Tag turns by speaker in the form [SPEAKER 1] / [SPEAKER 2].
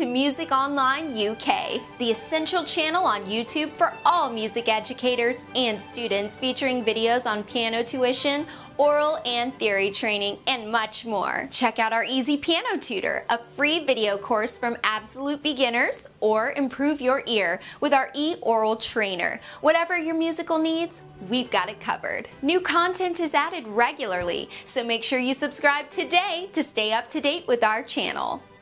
[SPEAKER 1] to MusicOnline UK, the essential channel on YouTube for all music educators and students, featuring videos on piano tuition, aural and theory training, and much more. Check out our Easy Piano Tutor, a free video course from absolute beginners, or improve your ear with our e-aural trainer. Whatever your musical needs, we've got it covered. New content is added regularly, so make sure you subscribe today to stay up to date with our channel.